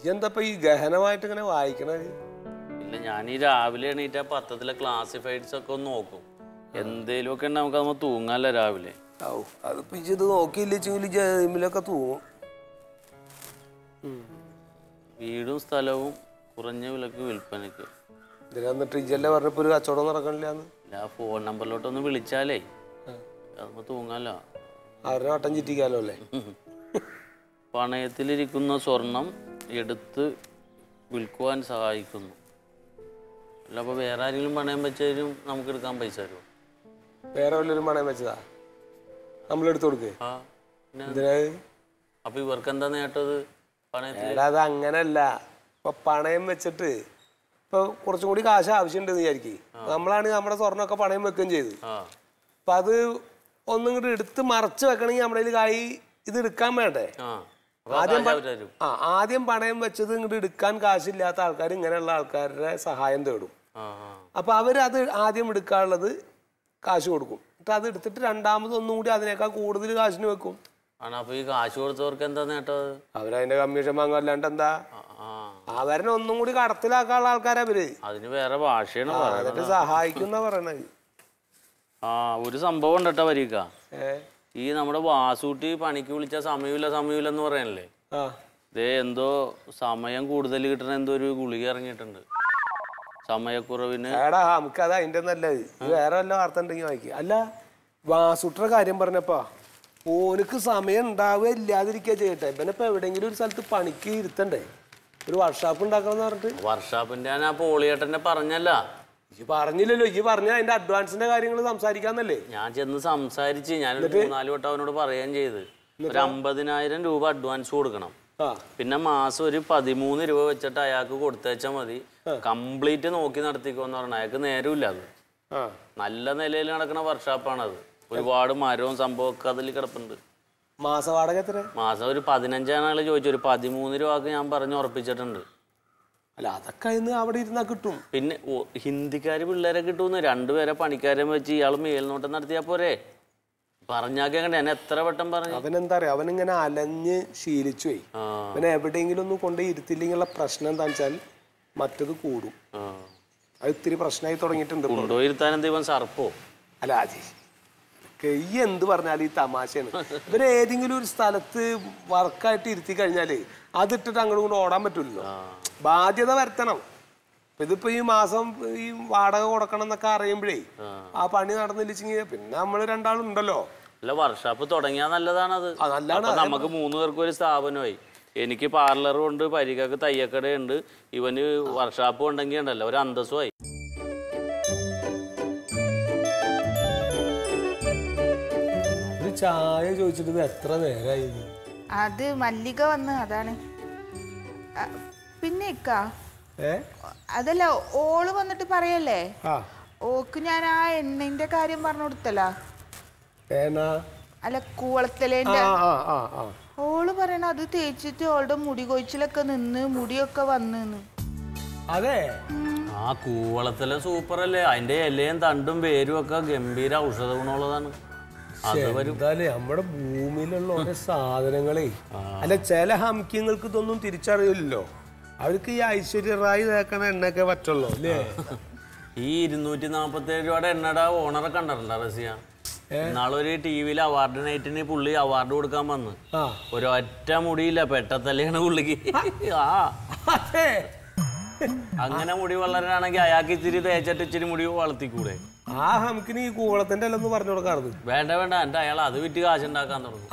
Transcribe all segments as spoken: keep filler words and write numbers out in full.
എന്താ ഈ ഗഹനമായിട്ട് ഇങ്ങനെ വായിക്കണത്? ഇല്ല, ഞാൻ ഈ രാവിലെ എണീറ്റ പത്രത്തിലെ ക്ലാസിഫൈഡ്സ് ഒക്കെ ഒന്ന് നോക്കും. എന്തേലും ഒക്കെ നമുക്ക് നമ്മൾ തൂങ്ങാല്ലോ രാവിലെ. ഓ അതിപ്പോ ഇത് നോക്കിയില്ലെങ്കിലും ജയിമിലൊക്കെ തൂങ്ങും. വീടും സ്ഥലവും കുറഞ്ഞ വിലക്ക് വിൽപ്പനക്ക്. ഇതിനെന്നിട്ട് ഇജല്ലേ പറഞ്ഞപ്പോ ഒരു കച്ചവടം നടക്കണില്ലാന്ന്. ആ ഫോൺ നമ്പറിലോട്ടൊന്ന് വിളിച്ചാലേ അതൊന്ന് തൂങ്ങാലോ. അവരുടെ വട്ടം ചുറ്റിക്കാലോ അല്ലേ? പണയത്തിലിരിക്കുന്ന സ്വർണം എടുത്ത് വിൽക്കുവാൻ സഹായിക്കുന്നു. അല്ല, അപ്പൊ വേറെ ആരെങ്കിലും പണയം വെച്ചാലും നമുക്ക് എടുക്കാൻ പൈസ തരുമോ? വേറെ വല്ലൊരു പണയം വെച്ചതാ നമ്മളെടുത്ത് കൊടുക്കേ? അപ്പൊ ഇവർക്ക് എന്താ നേട്ടത് പണയത്തിൽ? അത് അങ്ങനല്ല. ഇപ്പൊ പണയം വെച്ചിട്ട് ഇപ്പൊ കുറച്ചും കൂടി കാശ് ആവശ്യമുണ്ട് വിചാരിക്കും. നമ്മളാണ് നമ്മുടെ സ്വർണ്ണമൊക്കെ പണയം വെക്കുകയും ചെയ്തു. അപ്പൊ അത് ഒന്നും കൂടി എടുത്ത് മറച്ചു വെക്കണമെങ്കിൽ നമ്മുടെ കയ്യിൽ കായ് ഇത് എടുക്കാൻ വേണ്ടേ? ആദ്യം ആ ആദ്യം പണയം വെച്ചത് ഇങ്ങോട്ട് എടുക്കാൻ കാശില്ലാത്ത ആൾക്കാർ ഇങ്ങനെയുള്ള ആൾക്കാരുടെ സഹായം തേടും. അപ്പൊ അവരത് ആദ്യം എടുക്കാനുള്ളത് കാശ് കൊടുക്കും. എന്നിട്ട് അത് എടുത്തിട്ട് രണ്ടാമത് ഒന്നും കൂടി അതിനേക്കാൾ കൂടുതൽ കാശിന് വെക്കും. അപ്പൊ ഈ കാശ് കൊടുത്തവർക്ക് എന്താ നേട്ടം? അവരതിന്റെ കമ്മീഷൻ വാങ്ങും. അല്ലാണ്ട് എന്താ, അവരെ ഒന്നും കൂടി കടത്തിലാക്കാനുള്ള ആൾക്കാരാ അവര്. അതിന് വേറെ ഭാഷയാണ് എന്നിട്ട് സഹായിക്കുന്ന പറയണത്. ആ ഒരു സംഭവം ഉണ്ടട്ടോ വരിക. ഈ നമ്മുടെ വാസൂട്ടി പണിക്ക് വിളിച്ച സമയമില്ല സമയമില്ല എന്ന് പറയണല്ലേ, ഇതേ എന്തോ സമയം കൂടുതൽ കിട്ടണ എന്തോ ഒരു ഗുളിക ഇറങ്ങിയിട്ടുണ്ട് സമയക്കുറവിന്. എടാ നമുക്കത് അതിന്റെ നല്ലത്. വേറെ വല്ല വാർത്ത ഉണ്ടെങ്കിൽ വായിക്കുക. അല്ല, വാസൂട്ടിയുടെ കാര്യം പറഞ്ഞപ്പാ ഓനക്ക് സമയം ഉണ്ടാവുക ഇല്ലാതിരിക്കുക ചെയ്യട്ടെ. ഇവനിപ്പോ എവിടെയെങ്കിലും ഒരു സ്ഥലത്ത് പണിക്ക് ഇരുത്തണ്ടേ, ഒരു വർക്ക്ഷോപ്പ് ഉണ്ടാക്കണം എന്ന് പറഞ്ഞിട്ട്. വർക്ക്ഷോപ്പിന്റെ ഞാൻ ആ പോളിയേട്ടനെ പറഞ്ഞല്ല. ഈ പറഞ്ഞില്ലല്ലോ, ഈ പറഞ്ഞ അതിന്റെ അഡ്വാൻസിന്റെ കാര്യങ്ങൾ സംസാരിക്കാന്നല്ലേ. ഞാൻ ചെന്ന് സംസാരിച്ച് ഞാനൊരു മൂന്നാല് വട്ടം അവനോട് പറയുകയും ചെയ്ത് ഒരു അമ്പതിനായിരം രൂപ അഡ്വാൻസ് കൊടുക്കണം. പിന്നെ മാസം ഒരു പതിമൂന്ന് രൂപ വെച്ചിട്ട് അയാൾക്ക് കൊടുത്തേച്ചാൽ മതി, കംപ്ലീറ്റ് നോക്കി നടത്തിക്കോന്ന് പറഞ്ഞ. അയാൾക്ക് നേരമില്ല. അത് നല്ല നിലയിൽ നടക്കുന്ന വർക്ക്ഷോപ്പാണത്. ഒരുപാട് മരവും സംഭവം ഒക്കെ അതിൽ കിടപ്പുണ്ട്. മാസവാടക എത്ര? മാസം ഒരു പതിനഞ്ചാണ് ആള് ചോദിച്ചു. ഒരു പതിമൂന്ന് രൂപക്ക് ഞാൻ പറഞ്ഞ് ഉറപ്പിച്ചിട്ടുണ്ട്. അല്ല, അതൊക്കെ അവിടെ ഇരുന്നാ കിട്ടും. പിന്നെ ഹിന്ദിക്കാര് പിള്ളേരെ കിട്ടുമെന്ന് രണ്ടുപേരെ പണിക്കാരെ വെച്ച് ഇയാൾ മേൽനോട്ടം നടത്തിയാ പോരെ? പറഞ്ഞാക്കെ ഞാൻ എത്ര വട്ടം പറഞ്ഞു. അവനെന്താ പറയാ, അവനിങ്ങനെ അലഞ്ഞ് ശീലിച്ചു പോയി. അവനെ എവിടെയെങ്കിലും ഒന്നും കൊണ്ട് ഇരുത്തില്ലെങ്കിലുള്ള പ്രശ്നം എന്താ വെച്ചാൽ മറ്റത് കൂടും. അത് ഇത്തിരി പ്രശ്നമായി തുടങ്ങിയിട്ടുണ്ട്. കൊണ്ടുപോയിരുത്താൻ എന്തെങ്കിലും സർപ്പോ? അല്ല അജി, ഈ എന്ത് പറഞ്ഞാലും ഈ തമാശയാണ്. ഇവര് ഏതെങ്കിലും ഒരു സ്ഥലത്ത് വർക്കായിട്ട് ഇരുത്തി കഴിഞ്ഞാല് അതിട്ടിട്ട് അങ്ങോട്ടും കൂടെ ഓടാൻ പറ്റില്ലല്ലോ. ബാധ്യത വരുത്തണം. ഇതിപ്പോ ഈ മാസം ഈ വാടക കൊടുക്കണം എന്നൊക്കെ അറിയുമ്പോഴേ ആ പണി നടന്നില്ലെങ്കിൽ പിന്നെ നമ്മള് രണ്ടാളും ഉണ്ടല്ലോ. അല്ല, വർക്ക്ഷോപ്പ് തുടങ്ങിയാൽ നല്ലതാണത്. നമുക്ക് മൂന്ന് പേർക്കും ഒരു സ്ഥാപനമായി. എനിക്ക് പാർലറും ഉണ്ട്, പരികക്ക് തയ്യക്കടയുണ്ട്, ഇവന് വർക്ക്ഷോപ്പ് ഉണ്ടെങ്കിൽ ഉണ്ടല്ലോ ഒരു അന്തസ്സുമായി. ചായ ചോദിച്ചിട്ട് എത്ര നേരമായി? അത് മല്ലിക വന്ന് അതാണ്. പിന്നെ അതല്ല, ഓള് വന്നിട്ട് പറയല്ലേ, ഓക്ക് ഞാൻ ആ എണ്ണന്റെ കാര്യം പറഞ്ഞു കൊടുത്തല്ലോ. അല്ല, കൂവളത്തലേന്റെ. ഓള് പറയണ അത് തേച്ചിട്ട് ഓളുടെ മുടി കൊഴിച്ചിലൊക്കെ നിന്ന് മുടിയൊക്കെ വന്ന്. അതെ, ആ കൂവളത്തല സൂപ്പർ അല്ലേ? അതിന്റെ ഇലയും തണ്ടും പേരും ഒക്കെ ഗംഭീര ഔഷധ ഗുണമുള്ളതാണ്. നമ്മുടെ ഭൂമിയിലുള്ള ഓരോ സാധനങ്ങളെ. അല്ല, ചില ഹംക്യങ്ങൾക്ക് ഇതൊന്നും തിരിച്ചറിയില്ലല്ലോ. അവർക്ക് ഈ ഐശ്വര്യ റായി തേക്കണ എണ്ണയൊക്കെ പറ്റുള്ളൂ അല്ലേ? ഈ ഇരുന്നൂറ്റി നാപ്പത്തി ഏഴ് രൂപയുടെ എണ്ണയുടെ ഓണറെ കണ്ടിട്ടുണ്ടോ റസിയ? നാളൊരു ടി വിയിൽ അവാർഡ് നൈറ്റിന് പുള്ളി അവാർഡ് കൊടുക്കാൻ വന്ന് ഒരൊറ്റ മുടിയില്ല, പെട്ടത്തല്ലാണ് പുള്ളിക്ക്. ആ അങ്ങനെ മുടി വളരാണെങ്കിൽ അയാൾക്ക് ഇച്ചിരി തേച്ചിട്ട് ഇച്ചിരി മുടി വളർത്തിക്കൂടെ? ആ ഹംക്കിന് ഈ കൂവളത്തിന്റെ അല്ലെന്ന് പറഞ്ഞു കൊടുക്കാറുണ്ട്. വേണ്ട വേണ്ട, എന്റെ അയാൾ അത് വിറ്റ് കാശ് ഉണ്ടാക്കാൻ തുടങ്ങും.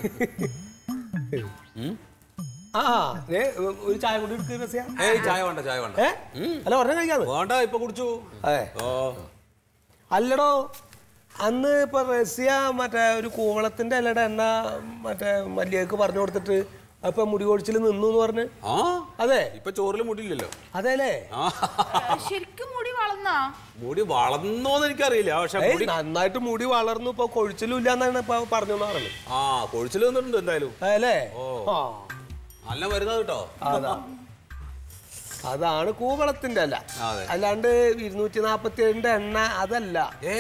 ആ ഒരു ചായ കൂടി ചായ വേണ്ട, ചായ വേണ്ട. അല്ല, ഒരെണ്ണം കഴിക്കാതെ വേണ്ട, ഇപ്പൊ കുടിച്ചു. അതെ. അല്ലടോ, അന്ന് ഇപ്പൊ റസിയ മറ്റേ ഒരു കൂവളത്തിന്റെ അല്ലടെ എണ്ണ മറ്റേ മല്ലികക്ക് പറഞ്ഞു കൊടുത്തിട്ട് അപ്പൊ മുടി കൊഴിച്ചിൽ നിന്നു എന്ന് പറഞ്ഞ്. ആ അതെ, ഇപ്പൊ ചോറിൽ മുടിയില്ലല്ലോ. അതെല്ലേ? ശരിക്കും മുടി വളർന്നാ? മുടി വളർന്നോന്ന് എനിക്കറിയില്ല, പക്ഷെ നന്നായിട്ട് മുടി വളർന്നു. ഇപ്പൊ കൊഴിച്ചിലും ഇല്ലാന്നാണ് ഇപ്പൊ പറഞ്ഞു പറഞ്ഞത്. ആ, കൊഴിച്ചിൽ വന്നിട്ടുണ്ട് എന്തായാലും. അല്ലേ? നല്ല മരുന്നാ കേട്ടോ. അതാ, അതാണ് കൂവളത്തിന്റെ അല്ല. അല്ലാണ്ട് ഇരുന്നൂറ്റി നാപ്പത്തി ഏഴിന്റെ എണ്ണ അതല്ല.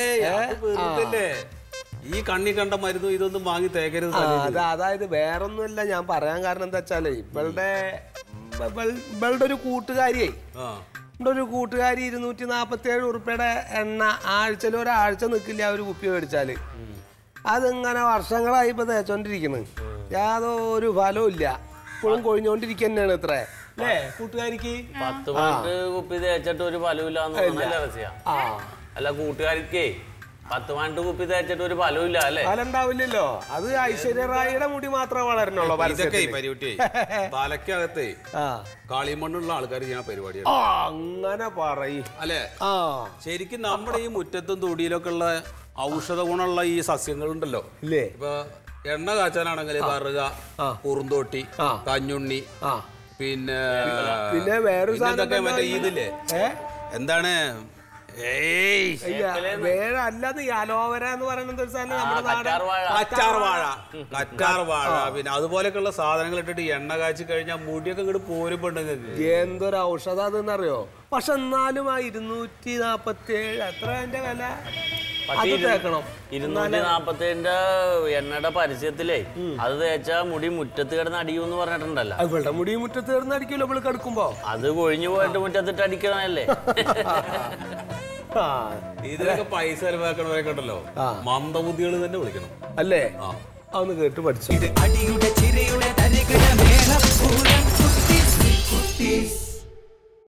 ഈ കണ്ണി കണ്ട മരുന്ന് ഇതൊന്നും വാങ്ങി തേക്കരുത്. അതായത് വേറൊന്നുമില്ല, ഞാൻ പറയാൻ കാരണം എന്താ വെച്ചാല് ഇവളുടെ ഇവളുടെ ഒരു കൂട്ടുകാരിയെ എൻ്റെ ഒരു കൂട്ടുകാരി ഇരുന്നൂറ്റി നാപ്പത്തി ഏഴ് ഉറുപ്പയുടെ എണ്ണ ആഴ്ചയിൽ ഒരാഴ്ച നിൽക്കില്ല ഒരു കുപ്പി മേടിച്ചാല്. അതിങ്ങനെ വർഷങ്ങളായി ഇപ്പൊ തേച്ചോണ്ടിരിക്കുന്നത്. യാതൊരു ഫലവും ഇല്ല. ഇപ്പോഴും കൊഴിഞ്ഞോണ്ടിരിക്കുക തന്നെയാണ് ഇത്ര അല്ലേ കൂട്ടുകാരിക്ക്. പത്ത് പണ്ട് കുപ്പി തേച്ചിട്ട് ഒരു ഫലമില്ല. അല്ല കൂട്ടുകാരിക്കേ പത്ത് പണ്ട് കുപ്പി തേച്ചിട്ട് ഒരു ഫലമില്ല അല്ലേ? ഫലം ഉണ്ടാവില്ലല്ലോ. അത് ഐശ്വര്യ റായിയുടെ മുടി മാത്രമേ വളരണുള്ളൂ. തലക്കകത്തെ കാളിമണ്ണുള്ള ആൾക്കാർ ചെയ്യുന്ന പരിപാടിയാണ്. അങ്ങനെ പറയും അല്ലേ? ശരിക്കും നമ്മുടെ ഈ മുറ്റത്തും തൊടിയിലൊക്കെ ഉള്ള ഔഷധ ഗുണമുള്ള ഈ സസ്യങ്ങളുണ്ടല്ലോ ഇല്ലേ? ഇപ്പൊ എണ്ണ കാച്ചാനാണെങ്കിൽ കറുക, കുറുന്തോട്ടി, കഞ്ഞുണ്ണി, പിന്നെ പിന്നെ വേറൊരു മറ്റേ ഇതില്ലേ എന്താണ് വേറെ അല്ലാതെ അലോവര എന്ന് പറയുന്നത് ഒരു സാധനം നമ്മുടെ നാട് കറ്റാർ വാഴ കറ്റാർ വാഴ പിന്നെ അതുപോലെയൊക്കെയുള്ള സാധനങ്ങൾ ഇട്ടിട്ട് എണ്ണ കാച്ചി കഴിഞ്ഞാൽ മുടിയൊക്കെ ഇങ്ങോട്ട് പോരുമ്പോണ്ടെങ്കിൽ എന്തൊരു ഔഷധം അതെന്നറിയോ. പക്ഷെ എന്നാലും ആ ഇരുന്നൂറ്റി നാപ്പത്തി ഏഴ് എത്ര അതിന്റെ വില? ഇരുന്നൂറ്റി നാപ്പത്തി ഏഴിന്റെ എണ്ണയുടെ പരസ്യത്തിലേ അത് തേച്ചാ മുടി മുറ്റത്ത് കിടന്ന് അടിയൂന്ന് പറഞ്ഞിട്ടുണ്ടല്ലോ. ഇവളുടെ മുടി മുറ്റത്ത് കിടന്ന് അടിക്കൂല്ലോ ഇവള് കിടക്കുമ്പോ. അത് കൊഴിഞ്ഞു പോയിട്ട് മുറ്റത്തിട്ട് അടിക്കണല്ലേ. ഇതിലൊക്കെ പൈസ ചെലവാക്കണവരൊക്കെ ഉണ്ടല്ലോ മന്ദബുദ്ധികൾ തന്നെ വിളിക്കണം അല്ലേ? അതൊന്ന് കേട്ട് പഠിച്ചു.